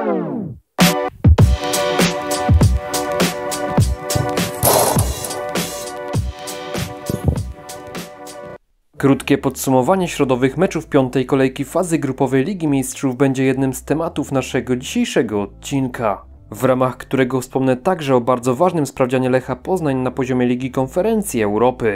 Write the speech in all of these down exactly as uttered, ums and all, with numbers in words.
Krótkie podsumowanie środowych meczów piątej kolejki fazy grupowej Ligi Mistrzów będzie jednym z tematów naszego dzisiejszego odcinka, w ramach którego wspomnę także o bardzo ważnym sprawdzianie Lecha Poznań na poziomie Ligi Konferencji Europy.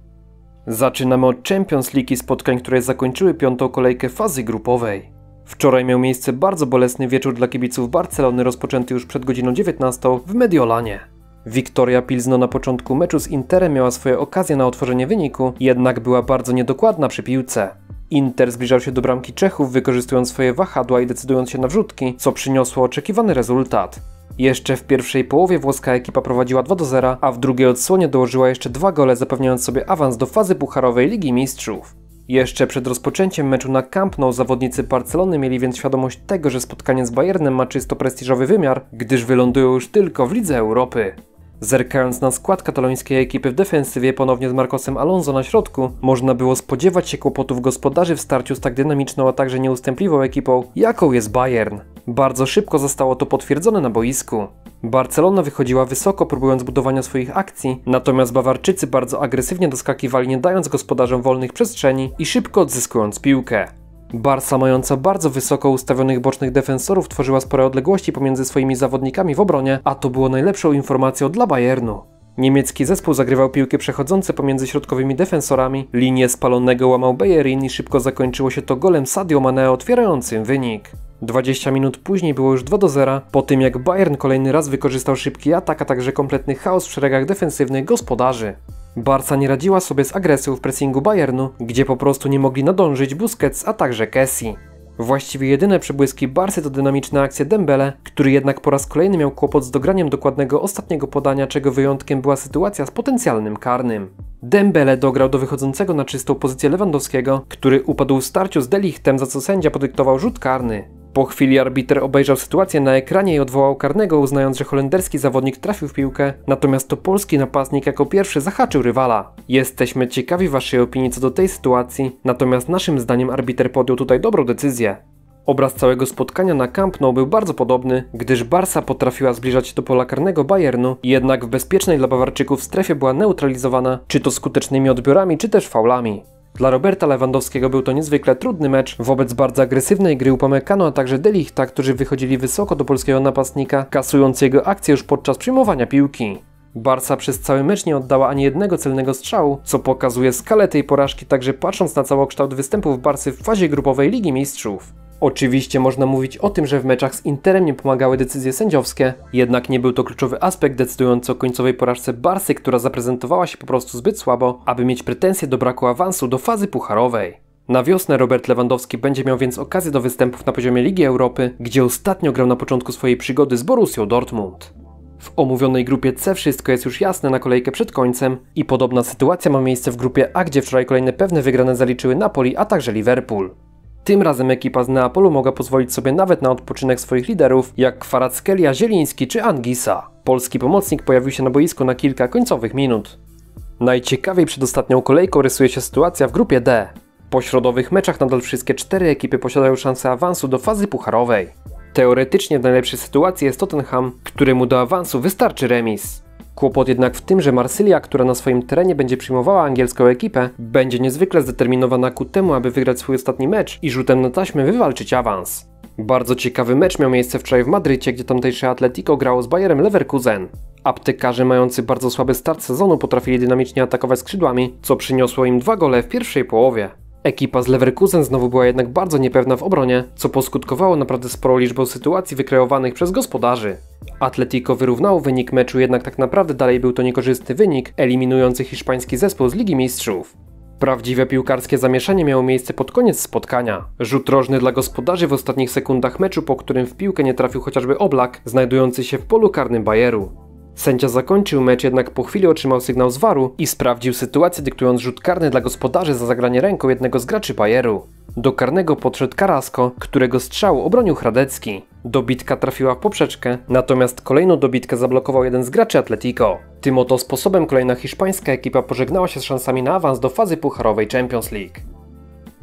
Zaczynamy od Champions League i spotkań, które zakończyły piątą kolejkę fazy grupowej. Wczoraj miał miejsce bardzo bolesny wieczór dla kibiców Barcelony, rozpoczęty już przed godziną dziewiętnastą w Mediolanie. Wiktoria Pilzno na początku meczu z Interem miała swoje okazje na otworzenie wyniku, jednak była bardzo niedokładna przy piłce. Inter zbliżał się do bramki Czechów, wykorzystując swoje wahadła i decydując się na wrzutki, co przyniosło oczekiwany rezultat. Jeszcze w pierwszej połowie włoska ekipa prowadziła dwa do zera, a w drugiej odsłonie dołożyła jeszcze dwa gole, zapewniając sobie awans do fazy pucharowej Ligi Mistrzów. Jeszcze przed rozpoczęciem meczu na Camp Nou zawodnicy Barcelony mieli więc świadomość tego, że spotkanie z Bayernem ma czysto prestiżowy wymiar, gdyż wylądują już tylko w Lidze Europy. Zerkając na skład katalońskiej ekipy w defensywie ponownie z Marcosem Alonso na środku, można było spodziewać się kłopotów gospodarzy w starciu z tak dynamiczną, a także nieustępliwą ekipą, jaką jest Bayern. Bardzo szybko zostało to potwierdzone na boisku. Barcelona wychodziła wysoko, próbując budowania swoich akcji, natomiast Bawarczycy bardzo agresywnie doskakiwali, nie dając gospodarzom wolnych przestrzeni i szybko odzyskując piłkę. Barsa, mająca bardzo wysoko ustawionych bocznych defensorów, tworzyła spore odległości pomiędzy swoimi zawodnikami w obronie, a to było najlepszą informacją dla Bayernu. Niemiecki zespół zagrywał piłki przechodzące pomiędzy środkowymi defensorami, linię spalonego łamał Bellerin i szybko zakończyło się to golem Sadio Mané otwierającym wynik. dwadzieścia minut później było już dwa do zera, po tym jak Bayern kolejny raz wykorzystał szybki atak, a także kompletny chaos w szeregach defensywnych gospodarzy. Barca nie radziła sobie z agresją w pressingu Bayernu, gdzie po prostu nie mogli nadążyć Busquets, a także Kessi. Właściwie jedyne przebłyski Barsy to dynamiczne akcje Dembele, który jednak po raz kolejny miał kłopot z dograniem dokładnego ostatniego podania, czego wyjątkiem była sytuacja z potencjalnym karnym. Dembele dograł do wychodzącego na czystą pozycję Lewandowskiego, który upadł w starciu z De Lichtem, za co sędzia podyktował rzut karny. Po chwili arbiter obejrzał sytuację na ekranie i odwołał karnego, uznając, że holenderski zawodnik trafił w piłkę, natomiast to polski napastnik jako pierwszy zahaczył rywala. Jesteśmy ciekawi waszej opinii co do tej sytuacji, natomiast naszym zdaniem arbiter podjął tutaj dobrą decyzję. Obraz całego spotkania na Camp Nou był bardzo podobny, gdyż Barsa potrafiła zbliżać się do pola karnego Bayernu, jednak w bezpiecznej dla Bawarczyków strefie była neutralizowana, czy to skutecznymi odbiorami, czy też faulami. Dla Roberta Lewandowskiego był to niezwykle trudny mecz wobec bardzo agresywnej gry Upamecano, a także De Lichta, którzy wychodzili wysoko do polskiego napastnika, kasując jego akcję już podczas przyjmowania piłki. Barsa przez cały mecz nie oddała ani jednego celnego strzału, co pokazuje skalę tej porażki, także patrząc na całokształt występów Barsy w fazie grupowej Ligi Mistrzów. Oczywiście można mówić o tym, że w meczach z Interem nie pomagały decyzje sędziowskie, jednak nie był to kluczowy aspekt decydujący o końcowej porażce Barsy, która zaprezentowała się po prostu zbyt słabo, aby mieć pretensje do braku awansu do fazy pucharowej. Na wiosnę Robert Lewandowski będzie miał więc okazję do występów na poziomie Ligi Europy, gdzie ostatnio grał na początku swojej przygody z Borussią Dortmund. W omówionej grupie C wszystko jest już jasne na kolejkę przed końcem i podobna sytuacja ma miejsce w grupie A, gdzie wczoraj kolejne pewne wygrane zaliczyły Napoli, a także Liverpool. Tym razem ekipa z Neapolu mogła pozwolić sobie nawet na odpoczynek swoich liderów, jak Kvaratskhelia, Zieliński czy Anguissa. Polski pomocnik pojawił się na boisku na kilka końcowych minut. Najciekawiej przed ostatnią kolejką rysuje się sytuacja w grupie D. Po środowych meczach nadal wszystkie cztery ekipy posiadają szansę awansu do fazy pucharowej. Teoretycznie w najlepszej sytuacji jest Tottenham, któremu do awansu wystarczy remis. Kłopot jednak w tym, że Marsylia, która na swoim terenie będzie przyjmowała angielską ekipę, będzie niezwykle zdeterminowana ku temu, aby wygrać swój ostatni mecz i rzutem na taśmę wywalczyć awans. Bardzo ciekawy mecz miał miejsce wczoraj w Madrycie, gdzie tamtejsze Atletico grało z Bayerem Leverkusen. Aptekarze mający bardzo słaby start sezonu potrafili dynamicznie atakować skrzydłami, co przyniosło im dwa gole w pierwszej połowie. Ekipa z Leverkusen znowu była jednak bardzo niepewna w obronie, co poskutkowało naprawdę sporą liczbą sytuacji wykreowanych przez gospodarzy. Atletico wyrównało wynik meczu, jednak tak naprawdę dalej był to niekorzystny wynik, eliminujący hiszpański zespół z Ligi Mistrzów. Prawdziwe piłkarskie zamieszanie miało miejsce pod koniec spotkania. Rzut rożny dla gospodarzy w ostatnich sekundach meczu, po którym w piłkę nie trafił chociażby Oblak, znajdujący się w polu karnym Bayeru. Sędzia zakończył mecz, jednak po chwili otrzymał sygnał z waru i sprawdził sytuację, dyktując rzut karny dla gospodarzy za zagranie ręką jednego z graczy Bayeru. Do karnego podszedł Carrasco, którego strzał obronił Hradecki. Dobitka trafiła w poprzeczkę, natomiast kolejną dobitkę zablokował jeden z graczy Atletico. Tym oto sposobem kolejna hiszpańska ekipa pożegnała się z szansami na awans do fazy pucharowej Champions League.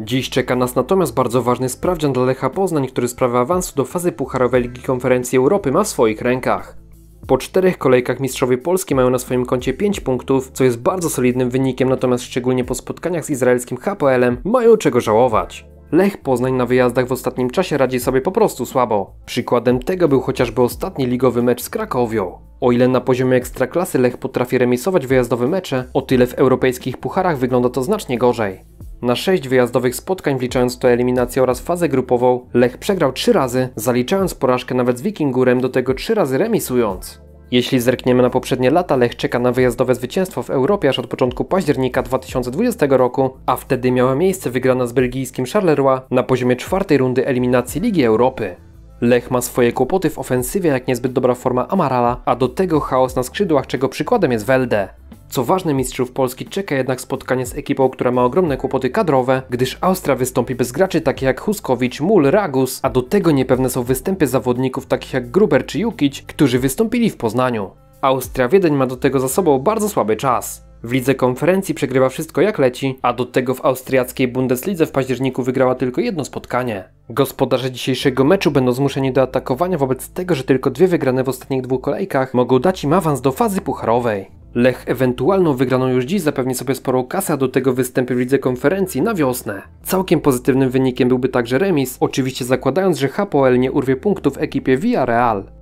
Dziś czeka nas natomiast bardzo ważny sprawdzian dla Lecha Poznań, który sprawę awansu do fazy pucharowej Ligi Konferencji Europy ma w swoich rękach. Po czterech kolejkach mistrzowie Polski mają na swoim koncie pięć punktów, co jest bardzo solidnym wynikiem, natomiast szczególnie po spotkaniach z izraelskim H P L em mają czego żałować. Lech Poznań na wyjazdach w ostatnim czasie radzi sobie po prostu słabo. Przykładem tego był chociażby ostatni ligowy mecz z Krakowią. O ile na poziomie ekstraklasy Lech potrafi remisować wyjazdowe mecze, o tyle w europejskich pucharach wygląda to znacznie gorzej. Na sześć wyjazdowych spotkań, wliczając to eliminację oraz fazę grupową, Lech przegrał trzy razy, zaliczając porażkę nawet z Wikingurem, do tego trzy razy remisując. Jeśli zerkniemy na poprzednie lata, Lech czeka na wyjazdowe zwycięstwo w Europie aż od początku października dwa tysiące dwudziestego roku, a wtedy miała miejsce wygrana z belgijskim Charleroi na poziomie czwartej rundy eliminacji Ligi Europy. Lech ma swoje kłopoty w ofensywie, jak niezbyt dobra forma Amarala, a do tego chaos na skrzydłach, czego przykładem jest Welde. Co ważne, mistrzów Polski czeka jednak spotkanie z ekipą, która ma ogromne kłopoty kadrowe, gdyż Austria wystąpi bez graczy takich jak Huskowicz, Mul, Ragus, a do tego niepewne są występy zawodników takich jak Gruber czy Jukic, którzy wystąpili w Poznaniu. Austria Wiedeń ma do tego za sobą bardzo słaby czas. W lidze konferencji przegrywa wszystko jak leci, a do tego w austriackiej Bundeslidze w październiku wygrała tylko jedno spotkanie. Gospodarze dzisiejszego meczu będą zmuszeni do atakowania wobec tego, że tylko dwie wygrane w ostatnich dwóch kolejkach mogą dać im awans do fazy pucharowej. Lech ewentualną wygraną już dziś zapewni sobie sporą kasę, a do tego występy w lidze konferencji na wiosnę. Całkiem pozytywnym wynikiem byłby także remis, oczywiście zakładając, że H P L nie urwie punktów ekipie Villarreal.